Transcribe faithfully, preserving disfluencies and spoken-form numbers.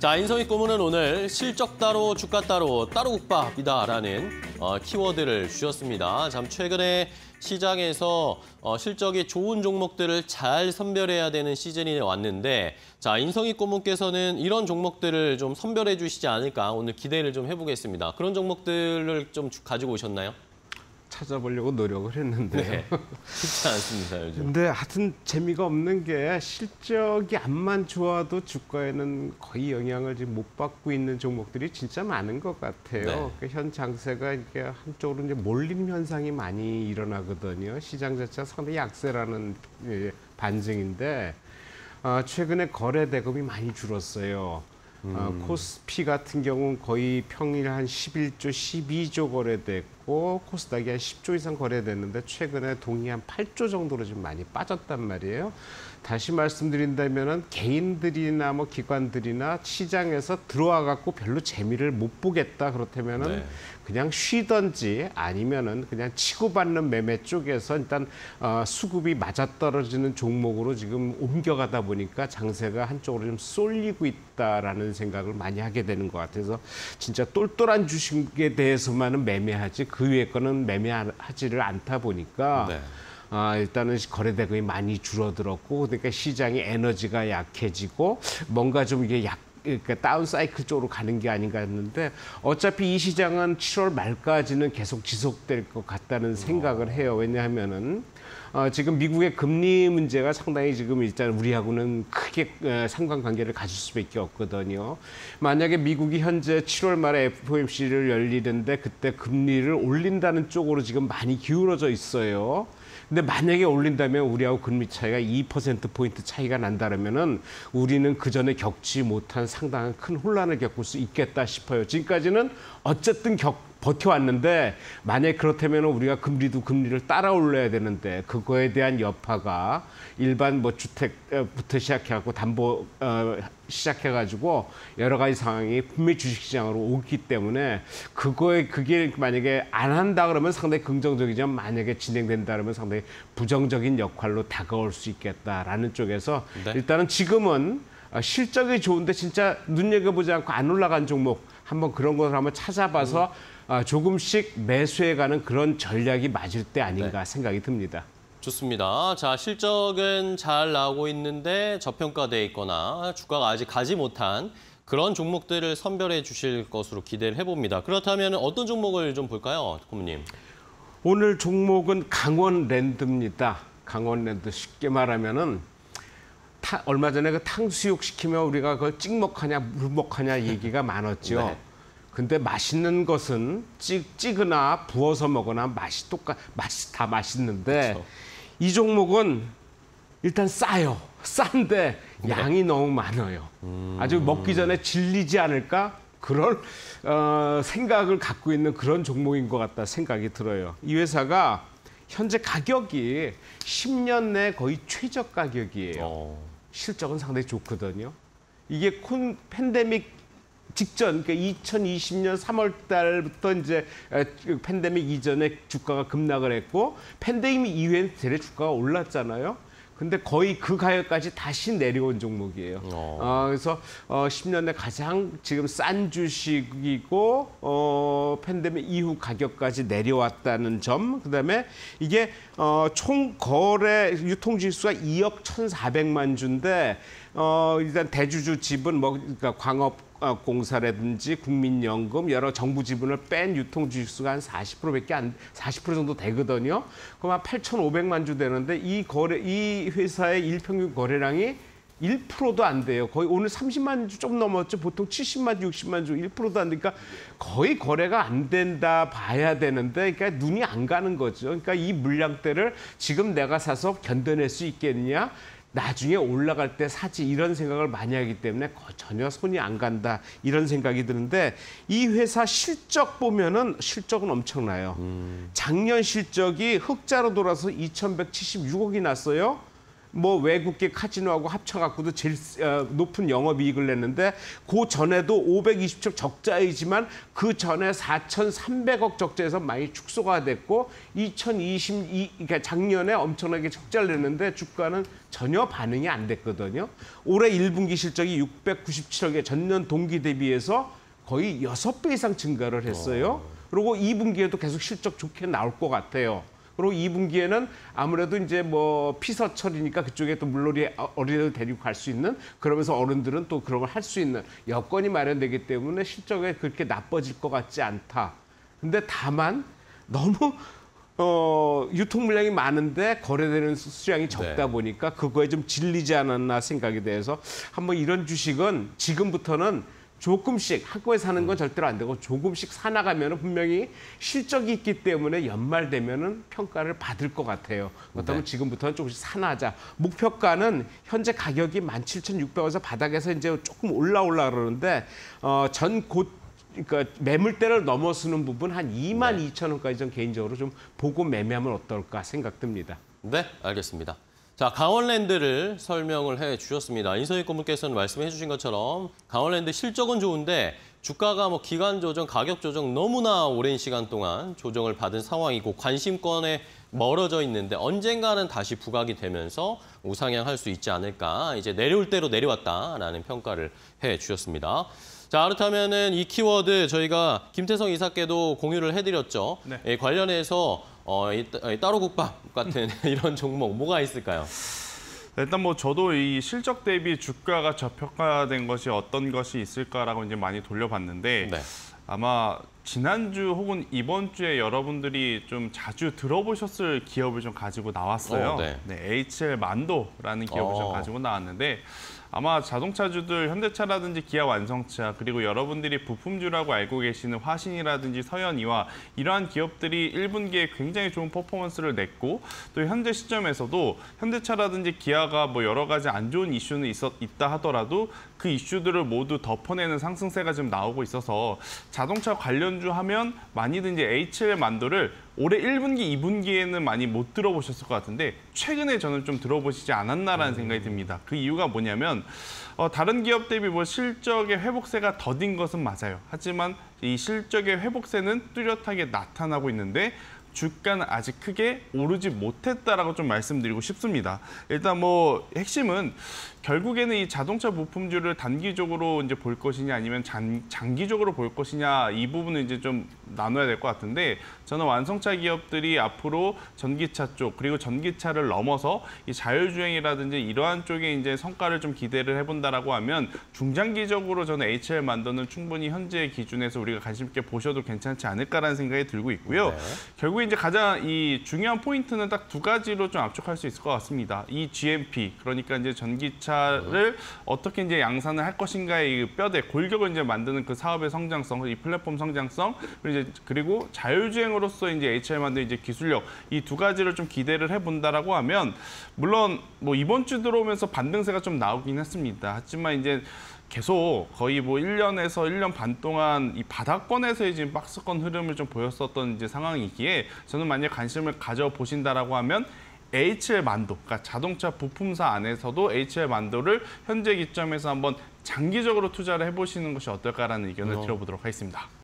자, 인성이 꼬무는 오늘 실적 따로 주가 따로 따로 국밥이다라는 어, 키워드를 주셨습니다. 참 최근에 시장에서 어, 실적이 좋은 종목들을 잘 선별해야 되는 시즌이 왔는데, 자, 인성이 꼬무께서는 이런 종목들을 좀 선별해 주시지 않을까 오늘 기대를 좀 해보겠습니다. 그런 종목들을 좀 가지고 오셨나요? 찾아보려고 노력을 했는데 네, 쉽지 않습니다, 요즘. 근데 하여튼 재미가 없는 게 실적이 암만 좋아도 주가에는 거의 영향을 지금 못 받고 있는 종목들이 진짜 많은 것 같아요. 네. 그러니까 현 장세가 이게 한쪽으로 이제 몰림 현상이 많이 일어나거든요. 시장 자체가 상당히 약세라는 반증인데 어, 최근에 거래 대금이 많이 줄었어요. 음. 어, 코스피 같은 경우는 거의 평일 한 십일조, 십이조 거래됐고 코스닥이 한 십조 이상 거래됐는데 최근에 동이 한 팔조 정도로 좀 많이 빠졌단 말이에요. 다시 말씀드린다면은 개인들이나 뭐 기관들이나 시장에서 들어와 갖고 별로 재미를 못 보겠다 그렇다면은 네. 그냥 쉬던지 아니면은 그냥 치고받는 매매 쪽에서 일단 어, 수급이 맞아떨어지는 종목으로 지금 옮겨가다 보니까 장세가 한쪽으로 좀 쏠리고 있다라는 생각을 많이 하게 되는 것 같아서 진짜 똘똘한 주식에 대해서만은 매매하지 그 위에 거는 매매하지를 않다 보니까 네. 아, 일단은 거래 대금이 많이 줄어들었고 그러니까 시장의 에너지가 약해지고 뭔가 좀 이게 약 그러니까 다운 사이클 쪽으로 가는 게 아닌가 했는데 어차피 이 시장은 칠월 말까지는 계속 지속될 것 같다는 생각을 해요. 왜냐하면은 어, 지금 미국의 금리 문제가 상당히 지금 일단 우리하고는 크게 에, 상관관계를 가질 수밖에 없거든요. 만약에 미국이 현재 칠월 말에 에프오엠씨를 열리는데 그때 금리를 올린다는 쪽으로 지금 많이 기울어져 있어요. 근데 만약에 올린다면 우리하고 금리 차이가 이 퍼센트 포인트 차이가 난다면은 우리는 그 전에 겪지 못한 상당한 큰 혼란을 겪을 수 있겠다 싶어요. 지금까지는 어쨌든 겪 버텨왔는데 만약 그렇다면 우리가 금리도 금리를 따라 올려야 되는데 그거에 대한 여파가 일반 뭐 주택부터 시작해갖고 담보 어, 시작해가지고 여러 가지 상황이 분명히 주식시장으로 오기 때문에 그거에 그게 만약에 안 한다 그러면 상당히 긍정적이지만 만약에 진행된다 그러면 상당히 부정적인 역할로 다가올 수 있겠다라는 쪽에서 네. 일단은 지금은 실적이 좋은데 진짜 눈여겨보지 않고 안 올라간 종목 한번 그런 것을 한번 찾아봐서 음. 아, 조금씩 매수해가는 그런 전략이 맞을 때 아닌가 네. 생각이 듭니다. 좋습니다. 자, 실적은 잘 나오고 있는데 저평가돼 있거나 주가가 아직 가지 못한 그런 종목들을 선별해 주실 것으로 기대를 해봅니다. 그렇다면 어떤 종목을 좀 볼까요, 고모님? 오늘 종목은 강원랜드입니다. 강원랜드 쉽게 말하면은 타, 얼마 전에 그 탕수육 시키면 우리가 그걸 찍먹하냐 물먹하냐 얘기가 많았죠. 네. 근데 맛있는 것은 찌, 찌거나 부어서 먹거나 맛이 똑같, 맛이 다 맛있는데 그렇죠. 이 종목은 일단 싸요. 싼데 네. 양이 너무 많아요. 음... 아주 먹기 전에 질리지 않을까? 그런 어, 생각을 갖고 있는 그런 종목인 것 같다 생각이 들어요. 이 회사가 현재 가격이 십 년 내 거의 최저 가격이에요. 어... 실적은 상당히 좋거든요. 이게 콘 팬데믹 직전, 그러니까 이천이십 년 삼월 달부터 이제 팬데믹 이전에 주가가 급락을 했고 팬데믹 이후에는 대래 주가가 올랐잖아요. 근데 거의 그 가격까지 다시 내려온 종목이에요. 어. 어, 그래서 어, 십 년 내 가장 지금 싼 주식이고 어, 팬데믹 이후 가격까지 내려왔다는 점. 그다음에 이게 어, 총 거래 유통 지수가 이억 천사백만 주인데 어, 일단 대주주 지분 뭐 그러니까 광업 공사라든지 국민연금 여러 정부 지분을 뺀 유통 주식수가 한 사십 퍼센트밖에 안 사십 퍼센트 정도 되거든요. 그럼 한 팔천오백만 주 되는데 이 거래 이 회사의 일평균 거래량이 일 퍼센트도 안 돼요. 거의 오늘 삼십만 주 좀 넘었죠. 보통 칠십만 주, 육십만 주 일 퍼센트도 안 되니까 거의 거래가 안 된다 봐야 되는데 그러니까 눈이 안 가는 거죠. 그러니까 이 물량대를 지금 내가 사서 견뎌낼 수 있겠느냐? 나중에 올라갈 때 사지 이런 생각을 많이 하기 때문에 전혀 손이 안 간다 이런 생각이 드는데 이 회사 실적 보면은 실적은 엄청나요. 음. 작년 실적이 흑자로 돌아서 이천백칠십육억이 났어요. 뭐 외국계 카지노하고 합쳐갖고도 제일 어, 높은 영업이익을 냈는데 그 전에도 오백이십칠 적자이지만 그 전에 사천삼백억 적자에서 많이 축소가 됐고 이천이십이 그러니까 작년에 엄청나게 적자를 냈는데 주가는 전혀 반응이 안 됐거든요. 올해 일 분기 실적이 육백구십칠억에 전년 동기 대비해서 거의 여섯 배 이상 증가를 했어요. 그리고 이 분기에도 계속 실적 좋게 나올 것 같아요. 그리고 이 분기에는 아무래도 이제 뭐 피서철이니까 그쪽에 또 물놀이 어린이들 데리고 갈 수 있는 그러면서 어른들은 또 그런 걸 할 수 있는 여건이 마련되기 때문에 실적이 그렇게 나빠질 것 같지 않다. 근데 다만 너무 어, 유통 물량이 많은데 거래되는 수량이 적다 네. 보니까 그거에 좀 질리지 않았나 생각이 돼서 한번 이런 주식은 지금부터는 조금씩 한꺼번에 사는 건 절대로 안 되고 조금씩 사나가면 분명히 실적이 있기 때문에 연말 되면은 평가를 받을 것 같아요. 그렇다면 네. 지금부터는 조금씩 사나하자. 목표가는 현재 가격이 만 칠천육백원에서 바닥에서 이제 조금 올라올라 그러는데 어, 전 곧 그러니까 매물대를 넘어서는 부분 한 이만 이천원까지 좀 개인적으로 좀 보고 매매하면 어떨까 생각됩니다. 네, 알겠습니다. 자, 강원랜드를 설명을 해 주셨습니다. 인서희 고문께서는 말씀해 주신 것처럼 강원랜드 실적은 좋은데 주가가 뭐 기간 조정, 가격 조정 너무나 오랜 시간 동안 조정을 받은 상황이고 관심권에 멀어져 있는데 언젠가는 다시 부각이 되면서 우상향할 수 있지 않을까. 이제 내려올 대로 내려왔다라는 평가를 해 주셨습니다. 자, 그렇다면은 이 키워드 저희가 김태성 이사께도 공유를 해드렸죠. 네. 예, 관련해서 어, 이, 이 따로국밥 같은 이런 종목 뭐가 있을까요? 일단 뭐 저도 이 실적 대비 주가가 저평가된 것이 어떤 것이 있을까라고 이제 많이 돌려봤는데 네. 아마 지난주 혹은 이번 주에 여러분들이 좀 자주 들어보셨을 기업을 좀 가지고 나왔어요. 어, 네. 네, 에이치엘 만도라는 기업을 좀 어. 가지고 나왔는데 아마 자동차주들 현대차라든지 기아 완성차 그리고 여러분들이 부품주라고 알고 계시는 화신이라든지 서현이와 이러한 기업들이 일 분기에 굉장히 좋은 퍼포먼스를 냈고 또 현재 시점에서도 현대차라든지 기아가 뭐 여러 가지 안 좋은 이슈는 있었, 있다 하더라도 그 이슈들을 모두 덮어내는 상승세가 지금 나오고 있어서 자동차 관련주 하면 많이들 이제 에이치엘 만도를 올해 일 분기, 이 분기에는 많이 못 들어보셨을 것 같은데 최근에 저는 좀 들어보시지 않았나라는 생각이 듭니다. 그 이유가 뭐냐면 어, 다른 기업 대비 뭐 실적의 회복세가 더딘 것은 맞아요. 하지만 이 실적의 회복세는 뚜렷하게 나타나고 있는데 주가는 아직 크게 오르지 못했다라고 좀 말씀드리고 싶습니다. 일단 뭐 핵심은 결국에는 이 자동차 부품주를 단기적으로 이제 볼 것이냐 아니면 장, 장기적으로 볼 것이냐 이 부분은 이제 좀 나눠야 될 것 같은데 저는 완성차 기업들이 앞으로 전기차 쪽 그리고 전기차를 넘어서 이 자율주행이라든지 이러한 쪽에 이제 성과를 좀 기대를 해본다라고 하면 중장기적으로 저는 에이치엘 만도는 충분히 현재 기준에서 우리가 관심 있게 보셔도 괜찮지 않을까라는 생각이 들고 있고요. 네. 결국 이제 가장 이 중요한 포인트는 딱 두 가지로 좀 압축할 수 있을 것 같습니다. 이 지엠피 그러니까 이제 전기차를 어떻게 이제 양산을 할 것인가의 이 뼈대 골격을 이제 만드는 그 사업의 성장성, 이 플랫폼 성장성 그리고 이제 그리고 자율주행으로서 이제 에이치엘 만드는 이제 기술력 이 두 가지를 좀 기대를 해본다라고 하면 물론 뭐 이번 주 들어오면서 반등세가 좀 나오긴 했습니다. 하지만 이제 계속 거의 뭐 일 년에서 일 년 반 동안 이 바닥권에서의 지금 박스권 흐름을 좀 보였었던 이제 상황이기에 저는 만약 관심을 가져보신다라고 하면 에이치엘 만도, 그러니까 자동차 부품사 안에서도 에이치엘 만도를 현재 기점에서 한번 장기적으로 투자를 해보시는 것이 어떨까라는 의견을 어. 드려보도록 하겠습니다.